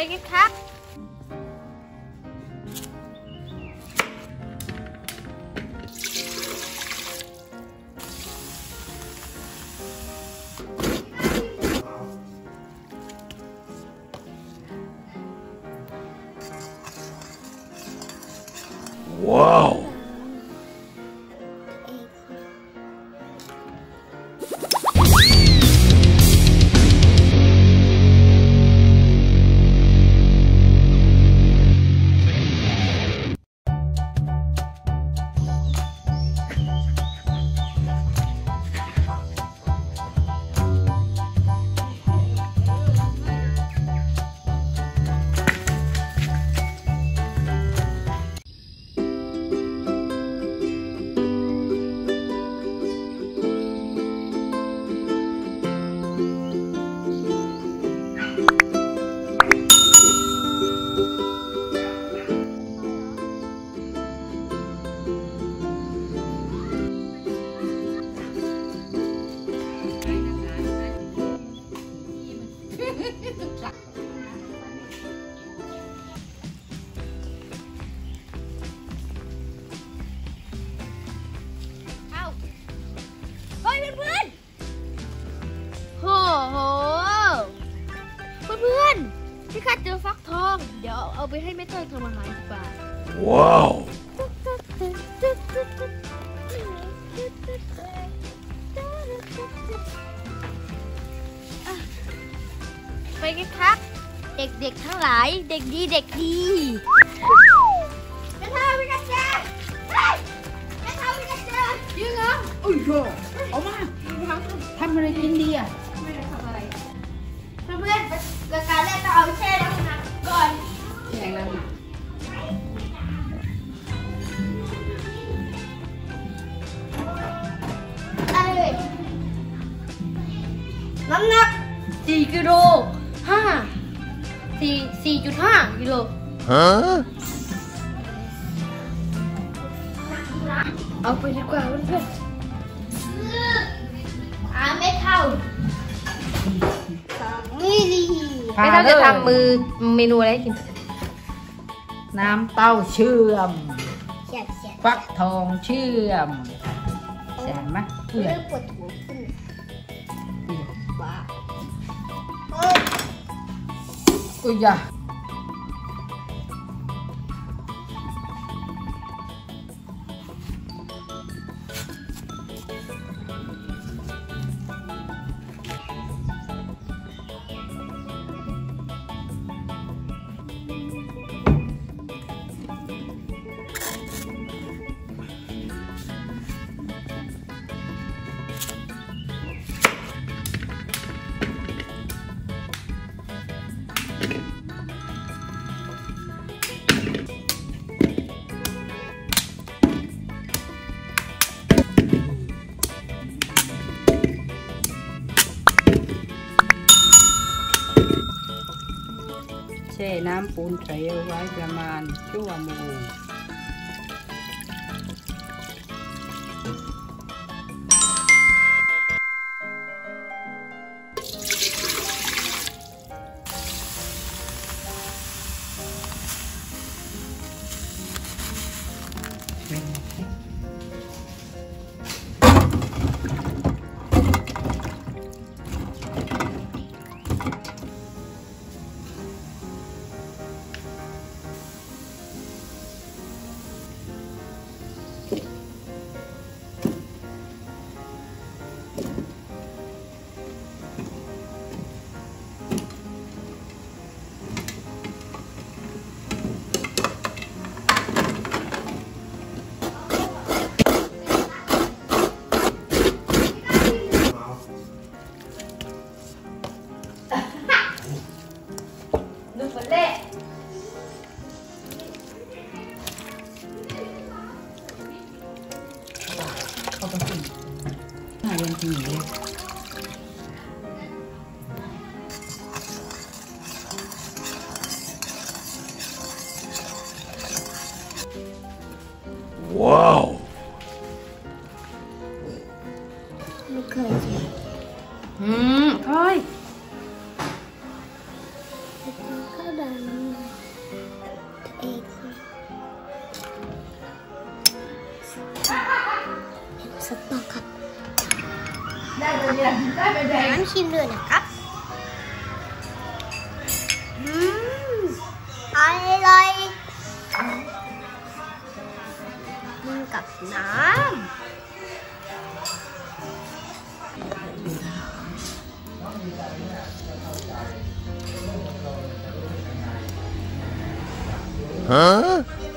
กันครับว้าวเพื่อนโอ้โหเพื่อนพี่ข้าเจอฟักทองเดี๋ยวเอาไปให้แม่ต้อยทำอาหารดีกว่าว้าวไปกันครับเด็กๆทั้งหลายเด็กดีเด็กดีแม่ต้อยพี่ข้าเจอแม่ต้อยพี่ข้าเจอยิงเหรออุ้ยโถ่เอามาทำอะไรกินดีอ่ะไม่ได้ทำอะไรเพื่อนๆรายการแรกต้องเอาแช่น้ำมันก่อนแช่น้ำน้ำหนัก4 กิโล4.5 กิโลฮะเอาไปดีกว่าเพื่อนๆไม่เข้าไม่เข้าจะทำเมนูอะไรกินน้ำเต้าเชื่อมฟักทองเชื่อมแสนไหมเพื่อนปวดหัวขึ้นบ้าอุ้ยยาแช่น้ำปูนใส่ไว้ประมาณชั่วโมงเขาก็กินหาเรียนจริงเลยว้าวลูกเคยกินค่อยลูกก็ดันเอกสต๊อกครับได้ไปเรียนได้ไปแดงน้ำชิมด้วยนะครับอร่อยกินกับน้ำ Huh?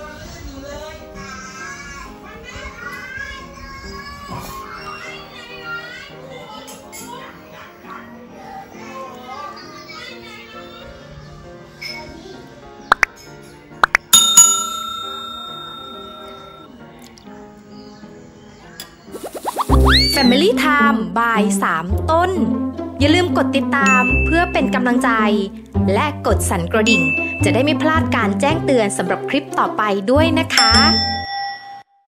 Family Time by 3 ต้น อย่าลืมกดติดตามเพื่อเป็นกำลังใจ และกดสั่นกระดิ่ง จะได้ไม่พลาดการแจ้งเตือนสำหรับคลิปต่อไปด้วยนะคะ